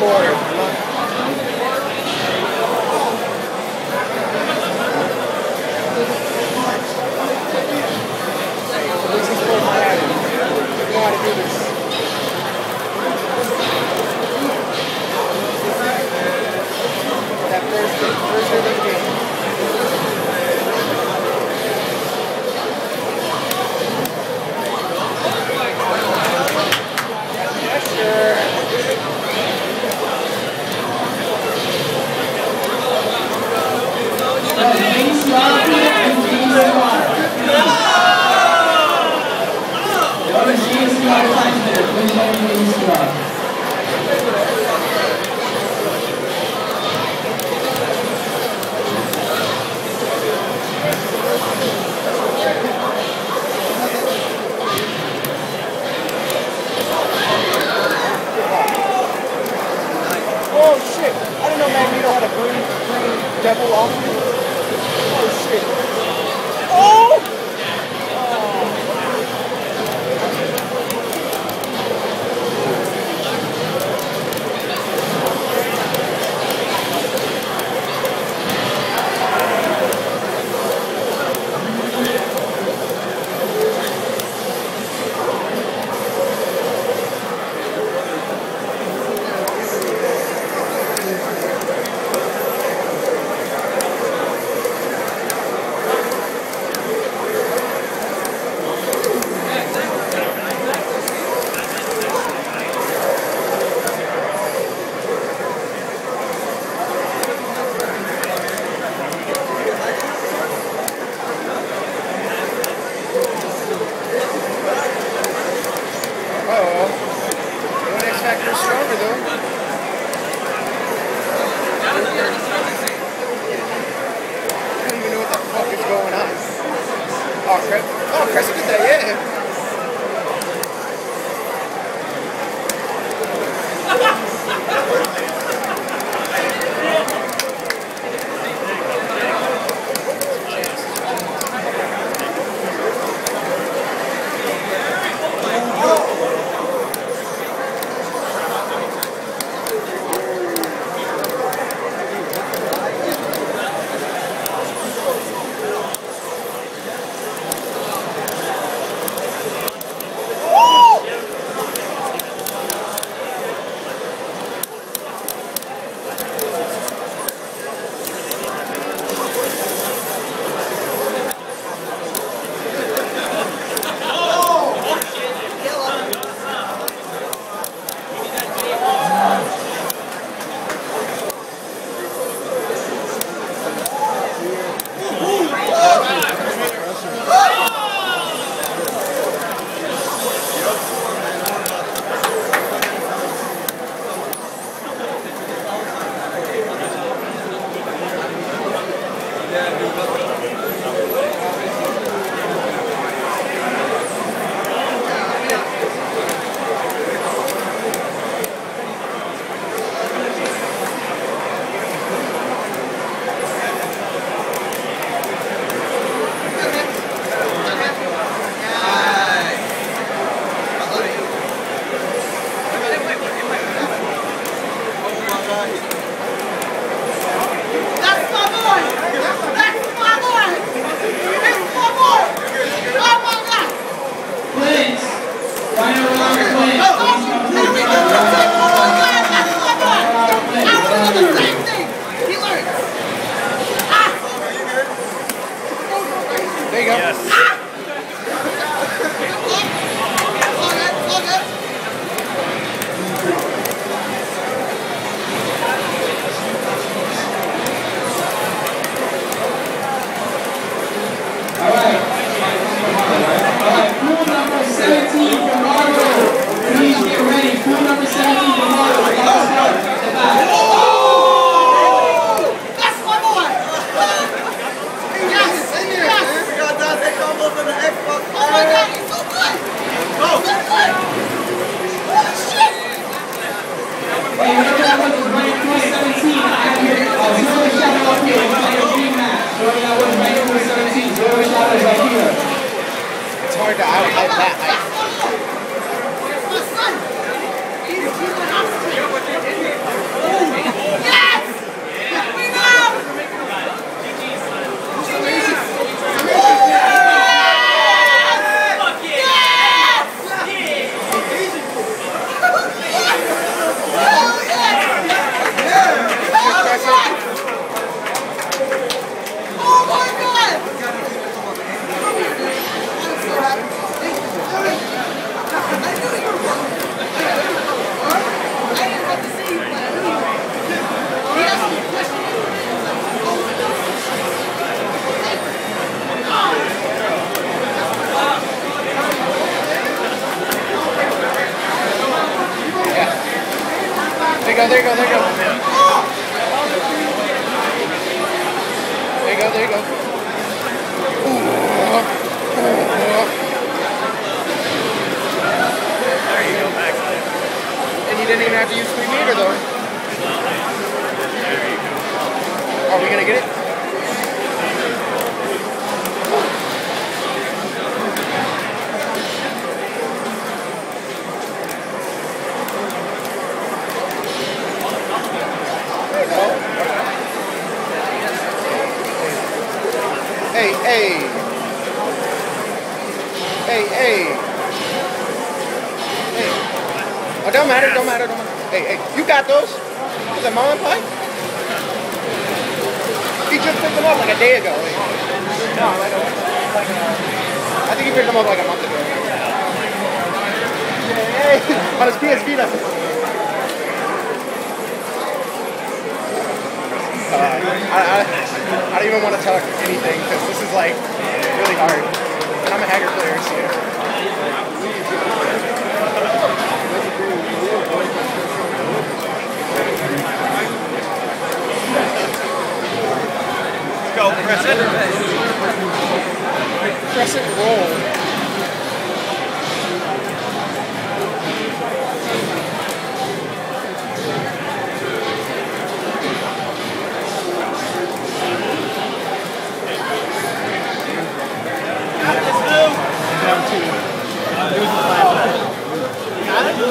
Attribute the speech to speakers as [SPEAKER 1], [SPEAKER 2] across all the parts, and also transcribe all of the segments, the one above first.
[SPEAKER 1] Please get ready. Pool number 17, Bernardo. you go, there you go, there you go. There you go, there you go.
[SPEAKER 2] There you go, backside.
[SPEAKER 1] And you didn't even have to use 3 meter though.
[SPEAKER 2] There you go.
[SPEAKER 1] Are we gonna get it? Hey, hey. Hey, hey. Hey. Oh, don't matter, don't matter, don't matter. Hey, hey, you got those? Is that mom pie? He just picked them up like a day ago. Like, no, I think he picked them up like a month ago. Hey, on his PSP though. I don't even want to talk anything because this is like really hard. And I'm a Haggard player, so.
[SPEAKER 2] Go, Crescent.
[SPEAKER 1] Crescent roll. Down 2. It was a flash. Got it?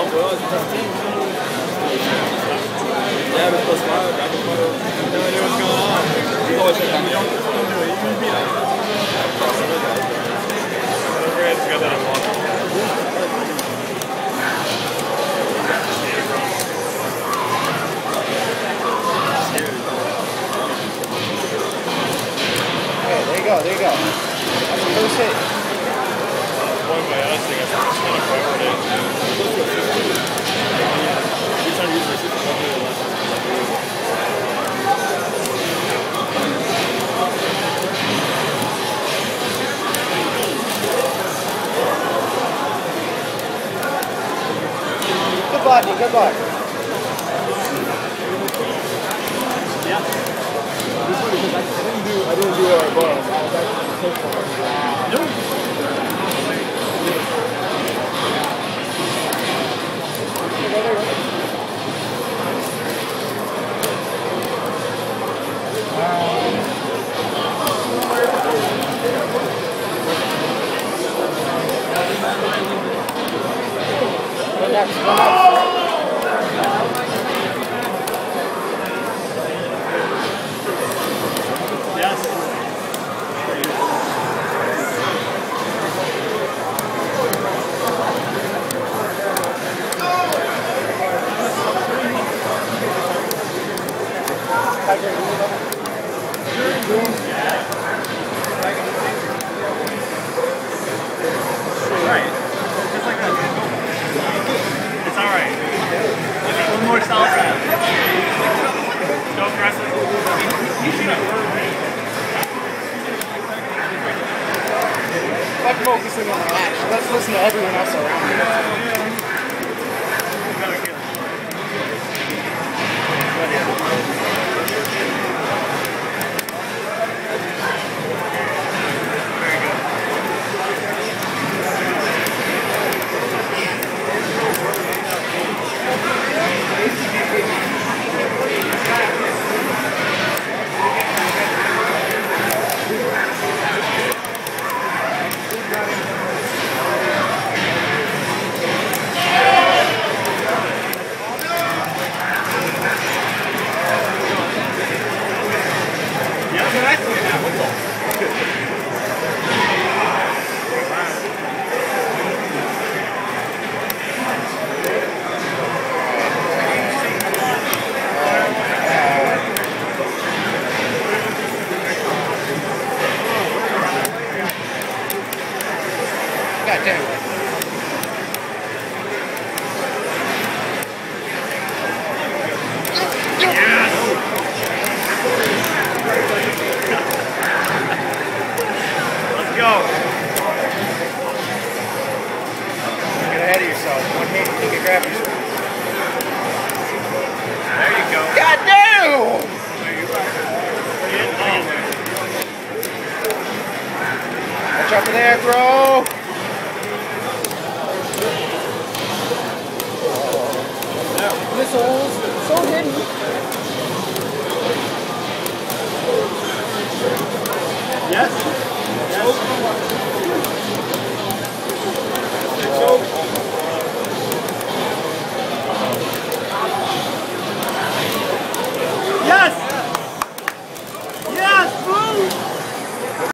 [SPEAKER 3] Yeah, we're supposed to grab a photo.
[SPEAKER 2] No idea what's going on.
[SPEAKER 3] You always say that.
[SPEAKER 2] Don't do it. You can beat it. Overhead, you got that unlocked.
[SPEAKER 1] Okay, there you go, there you go. That's the first hit.
[SPEAKER 2] One by us, I guess it's kind of forward. Every time you use this, it's probably less.
[SPEAKER 1] Good blocking, good block.
[SPEAKER 2] Yeah.
[SPEAKER 3] I didn't do a bar. I was actually
[SPEAKER 2] Nope. Yes. Right. Just like that. It's alright. One more salsa. Go Crescent.
[SPEAKER 1] I'm focusing on the match. Let's listen to everyone else around me. God damn it.
[SPEAKER 2] Let's go.
[SPEAKER 1] Get ahead of yourself. One hit, you can grab yourself. Yes.